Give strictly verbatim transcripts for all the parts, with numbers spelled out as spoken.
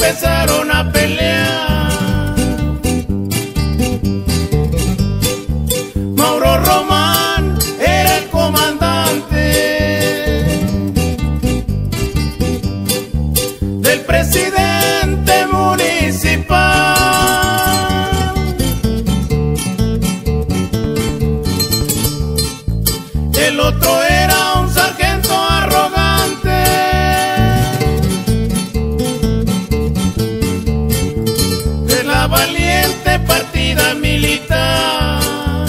empezaron a pelear. Mauro Román era el comandante del presidente municipal. El otro era un sargento arrogante de la valiente partida militar.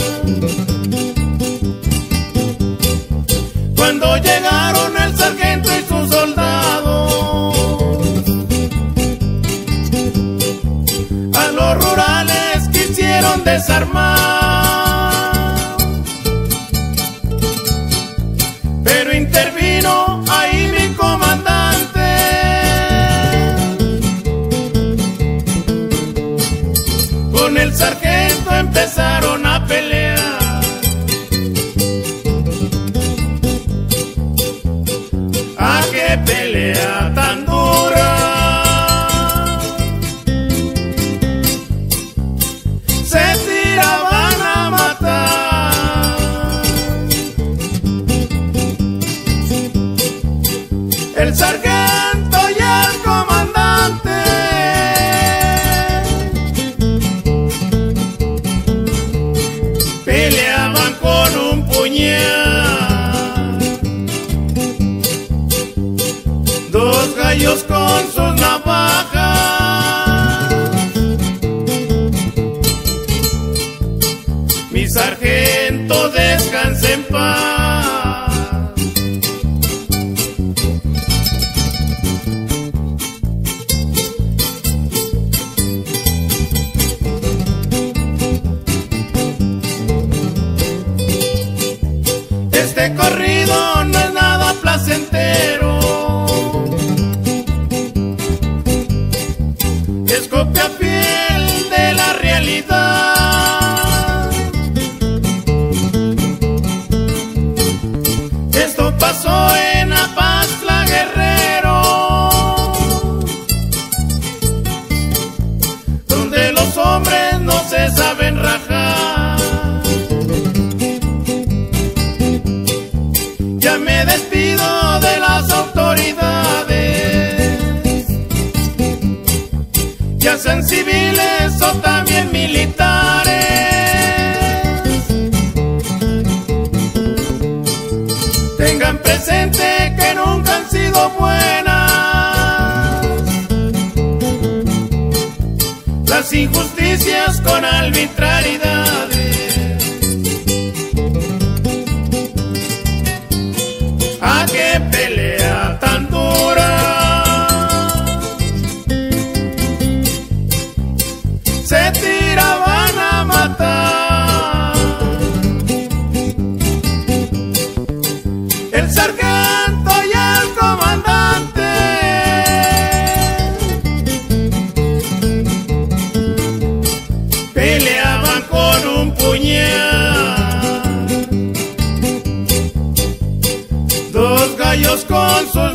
Cuando llegaron el sargento y sus soldados a los rurales quisieron desarmar, pero intervino ahí mi comandante. Con el sargento empezaron a pelear. ¡Ah, qué pelea tan dura! Se tiraban a matar. El sargento y el comandante peleaban con un puñal. Dos gallos con sus navajas. Mi sargento descanse en paz. Este corrido no es nada placentero, es copia fiel de la realidad. Esto pasó en Apasla, Guerrero, donde los hombres no se saben rajar. Ya me despido de las autoridades, ya sean civiles o también militares. Tengan presente que nunca han sido buenas las injusticias con arbitrariedades. ¡Ah, qué pelea tan dura! Se tiraban a matar. El sargento y el comandante peleaban con un puñal. Dos gallos con sus